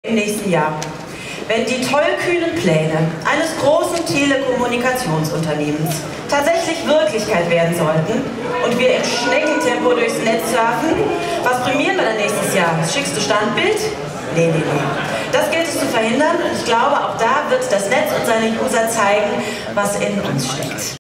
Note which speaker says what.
Speaker 1: Im nächsten Jahr. Wenn die tollkühnen Pläne eines großen Telekommunikationsunternehmens tatsächlich Wirklichkeit werden sollten und wir im Schneckentempo durchs Netz surfen, was prämieren wir dann nächstes Jahr? Das schickste Standbild? Nee. Das gilt es zu verhindern und ich glaube, auch da wird das Netz und seine User zeigen, was in uns steckt.